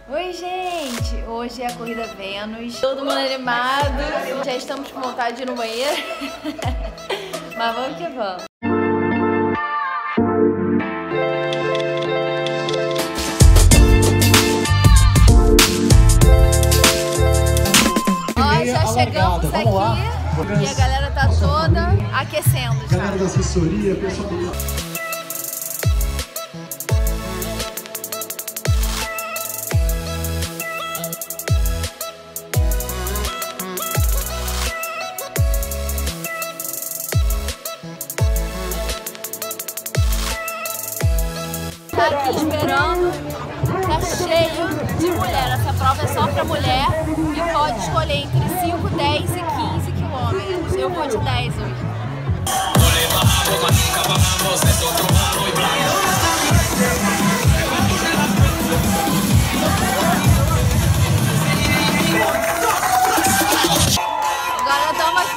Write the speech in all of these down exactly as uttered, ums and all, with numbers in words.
Oi gente, hoje é a Corrida Vênus, todo mundo animado, já estamos com vontade de ir no banheiro, mas vamos que vamos. Ó, já chegamos aqui e a galera tá toda aquecendo já. Galera da assessoria, pessoal do... Tá aqui esperando, tá cheio de mulher. Essa prova é só pra mulher e pode escolher entre cinco, dez e quinze quilômetros. Eu vou de dez hoje. Agora estamos aqui,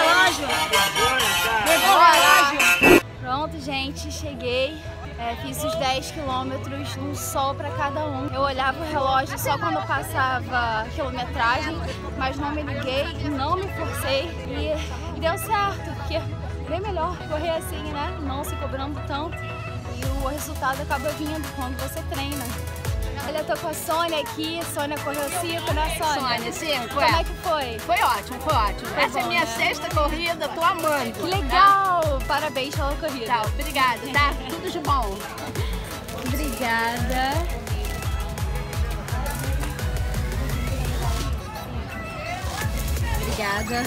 né? Pronto, gente, cheguei. É, fiz os dez quilômetros, um sol para cada um. Eu olhava o relógio só quando passava quilometragem, mas não me liguei e não me forcei. E, e deu certo, porque é bem melhor correr assim, né? Não se cobrando tanto. E o resultado acaba vindo quando você treina. Olha, eu tô com a Sônia aqui. Sônia correu cinco, né, Sônia? Sônia, cinco, Como é. é que foi? Foi ótimo, foi ótimo. Foi Essa bom, é a minha né? sexta corrida, tô amando. Que legal! Parabéns pela corrida. Tá, obrigada, tá? Tudo de bom. Obrigada. Obrigada.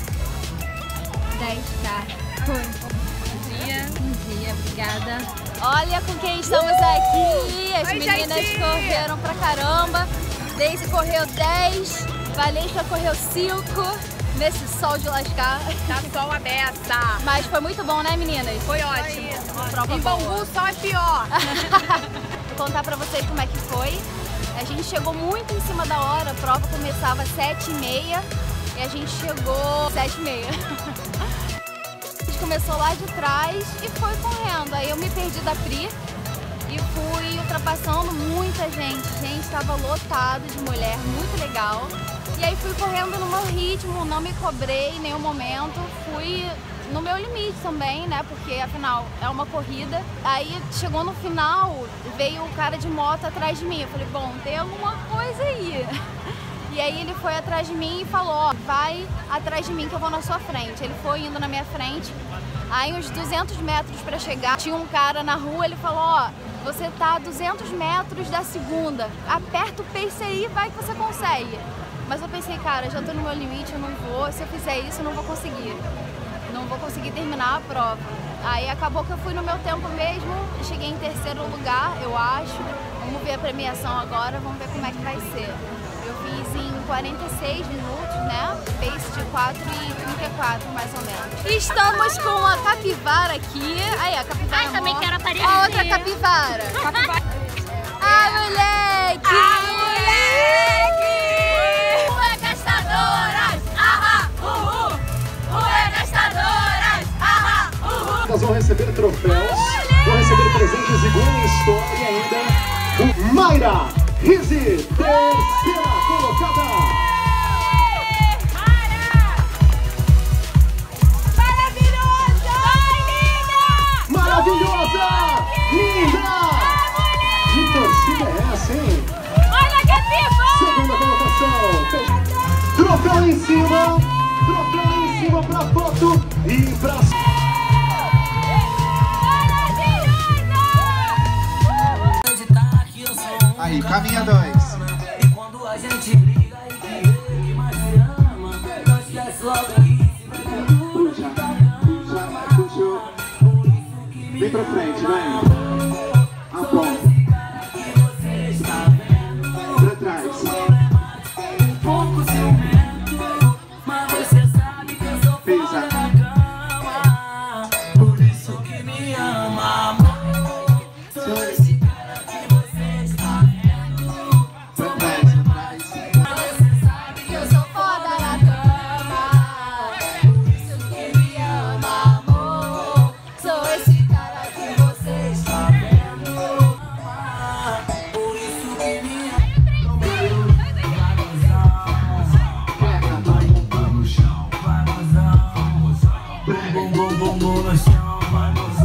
dez, tá. Foi. Bom dia. Bom dia, obrigada. Olha com quem estamos aqui. As Oi, meninas gente. correram pra caramba. Daisy correu dez, Valesca correu cinco. Nesse sol de lascar. Tá sol a beça. Mas foi muito bom, né, meninas? Foi ótimo. Prova Em boa. Bangu, sol é pior. Vou contar pra vocês como é que foi. A gente chegou muito em cima da hora, a prova começava às sete e meia e a gente chegou às sete e meia. A gente começou lá de trás e foi correndo. Aí eu me perdi da Pri e fui ultrapassando muita gente. Gente, estava lotado de mulher, muito legal. E aí fui correndo no meu ritmo, não me cobrei em nenhum momento, fui no meu limite também, né, porque afinal é uma corrida. Aí chegou no final, veio o cara de moto atrás de mim, eu falei, bom, tem alguma coisa aí. E aí ele foi atrás de mim e falou, ó, vai atrás de mim que eu vou na sua frente. Ele foi indo na minha frente, aí uns duzentos metros para chegar, tinha um cara na rua, ele falou, ó, você tá a duzentos metros da segunda, aperta o pace aí, vai que você consegue. Mas eu pensei, cara, já tô no meu limite, eu não vou, se eu fizer isso eu não vou conseguir. Não vou conseguir terminar a prova. Aí acabou que eu fui no meu tempo mesmo, cheguei em terceiro lugar, eu acho. Vamos ver a premiação agora, vamos ver como é que vai ser. Eu fiz em quarenta e seis minutos, né? Pace de quatro e trinta e quatro, mais ou menos. Estamos com a capivara aqui. Aí, a capivara. Ai, também morta. quero aparecer. A outra capivara. Capivara. Ai, moleque! Ah, moleque! Rua Gastadoras! Ahá, uhul! Rua Gastadoras! Ahá, uhul! Elas vão receber troféus, vão receber presentes e boa história ainda. O Mayra Rizzi, terceira colocada. Maravilhosa! Linda! Maravilhosa! Linda! Que torcida é essa, hein? Olha que pipa! Segunda colocação. Troféu em cima. Troféu em cima pra foto e pra... Aí, caminha dois. E quando a gente briga e que que mais se ama, nós esquece logo isso. Puxa, puxa, vai, puxou. Vem pra frente, vem. Aponta. Pra trás. Um pouco ciumento, mas você sabe que eu sou fora da cama. Por isso que me ama, amor. Sou esse cara que você está vendo. Pra trás, pra trás. Você sabe que eu sou Foda na cama, por isso que me ama, amor. Sou esse cara que você está bum bum bum bum no chão, vai gozar.